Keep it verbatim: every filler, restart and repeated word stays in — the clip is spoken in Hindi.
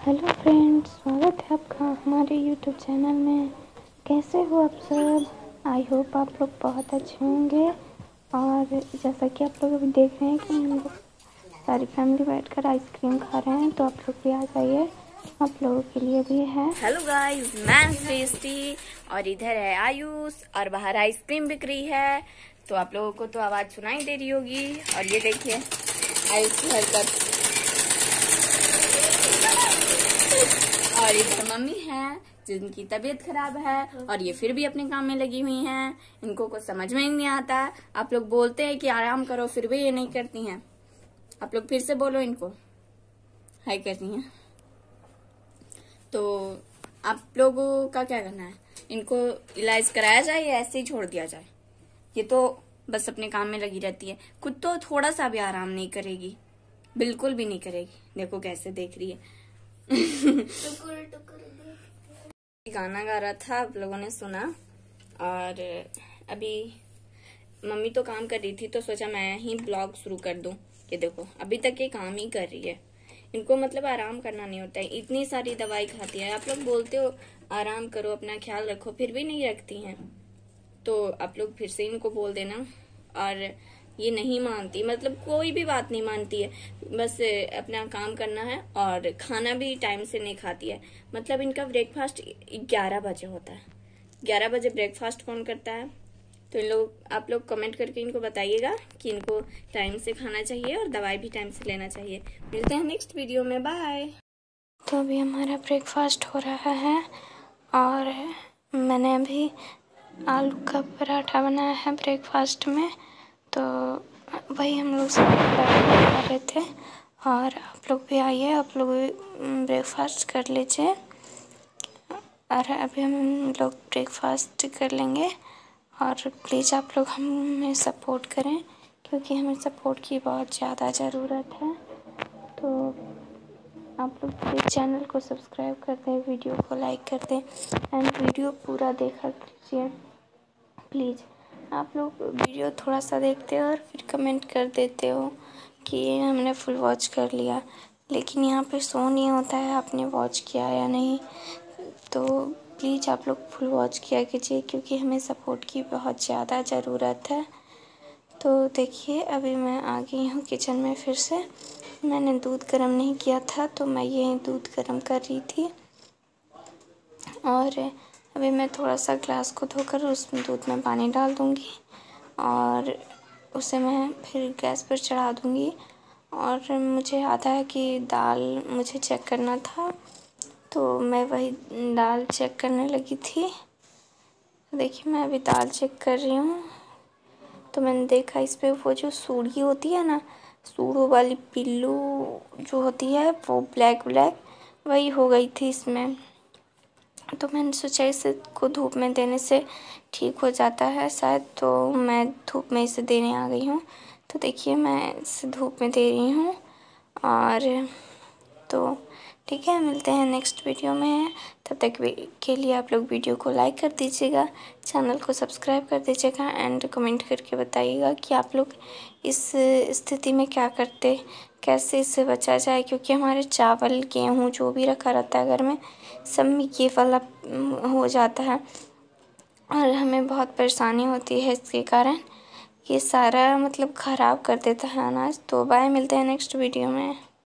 हेलो फ्रेंड्स, स्वागत है आपका हमारे यूट्यूब चैनल में। कैसे हो आप सब? आई होप आप लोग बहुत अच्छे होंगे। और जैसा कि आप लोग अभी देख रहे हैं कि हम लोग सारी फैमिली बैठकर आइसक्रीम खा रहे हैं, तो आप लोग भी आ जाइए, आप लोगों के लिए भी है। हेलो गाइस, मैं टेस्टी और इधर है आयुष और बाहर आइसक्रीम बिक रही है। तो आप लोगों को तो आवाज सुनाई दे रही होगी। और ये देखिए आयुष की हरकत। और इधर मम्मी है जिनकी तबीयत खराब है और ये फिर भी अपने काम में लगी हुई हैं। इनको कुछ समझ में ही नहीं आता। आप लोग बोलते हैं कि आराम करो, फिर भी ये नहीं करती हैं। आप लोग फिर से बोलो इनको, हाय करती हैं। तो आप लोगों का क्या करना है? इनको इलाज कराया जाए या ऐसे ही छोड़ दिया जाए? ये तो बस अपने काम में लगी रहती है, खुद तो थोड़ा सा भी आराम नहीं करेगी, बिल्कुल भी नहीं करेगी। देखो कैसे देख रही है। गाना गा रहा था, आप लोगों ने सुना। और अभी मम्मी तो काम कर रही थी, तो सोचा मैं ही ब्लॉग शुरू कर दूं। ये देखो अभी तक ये काम ही कर रही है। इनको मतलब आराम करना नहीं होता है। इतनी सारी दवाई खाती है। आप लोग बोलते हो आराम करो, अपना ख्याल रखो, फिर भी नहीं रखती हैं। तो आप लोग फिर से इनको बोल देना। और ये नहीं मानती, मतलब कोई भी बात नहीं मानती है। बस अपना काम करना है और खाना भी टाइम से नहीं खाती है। मतलब इनका ब्रेकफास्ट ग्यारह बजे होता है। ग्यारह बजे ब्रेकफास्ट कौन करता है? तो इन लोग आप लोग कमेंट करके इनको बताइएगा कि इनको टाइम से खाना चाहिए और दवाई भी टाइम से लेना चाहिए। मिलते हैं नेक्स्ट वीडियो में, बाय। तो अभी हमारा ब्रेकफास्ट हो रहा है और मैंने अभी आलू का पराठा बनाया है ब्रेकफास्ट में। तो वही हम लोग सब खा रहे थे। और आप लोग भी आइए, आप लोग भी ब्रेकफास्ट कर लीजिए। और अभी हम लोग ब्रेकफास्ट कर लेंगे। और प्लीज़ आप लोग हमें सपोर्ट करें, क्योंकि हमें सपोर्ट की बहुत ज़्यादा ज़रूरत है। तो आप लोग प्लीज़ चैनल को सब्सक्राइब कर दें, वीडियो को लाइक कर दें एंड वीडियो पूरा देखा कीजिए प्लीज़। आप लोग वीडियो थोड़ा सा देखते हो और फिर कमेंट कर देते हो कि हमने फुल वॉच कर लिया, लेकिन यहाँ पे शो नहीं होता है आपने वॉच किया या नहीं। तो प्लीज़ आप लोग फुल वॉच किया कीजिए, क्योंकि हमें सपोर्ट की बहुत ज़्यादा ज़रूरत है। तो देखिए अभी मैं आ गई हूँ किचन में फिर से। मैंने दूध गर्म नहीं किया था, तो मैं यही दूध गर्म कर रही थी। और अभी मैं थोड़ा सा ग्लास को धोकर उस दूध में पानी डाल दूँगी और उसे मैं फिर गैस पर चढ़ा दूँगी। और मुझे याद आया कि दाल मुझे चेक करना था, तो मैं वही दाल चेक करने लगी थी। देखिए मैं अभी दाल चेक कर रही हूँ, तो मैंने देखा इस पे वो जो सूढ़ी होती है ना, सूढ़ों वाली पिल्लू जो होती है वो ब्लैक ब्लैक वही हो गई थी इसमें। तो मैंने सोचा इसे को धूप में देने से ठीक हो जाता है शायद, तो मैं धूप में इसे देने आ गई हूँ। तो देखिए मैं इसे धूप में दे रही हूँ। और तो ठीक है, मिलते हैं नेक्स्ट वीडियो में। तब तक के लिए आप लोग वीडियो को लाइक कर दीजिएगा, चैनल को सब्सक्राइब कर दीजिएगा एंड कमेंट करके बताइएगा कि आप लोग इस स्थिति में क्या करते, कैसे इससे बचा जाए। क्योंकि हमारे चावल गेहूँ जो भी रखा रहता है घर में, सब में ये वाला हो जाता है और हमें बहुत परेशानी होती है इसके कारण। ये सारा मतलब ख़राब कर देता है अनाज। तो बाय, मिलते हैं नेक्स्ट वीडियो में।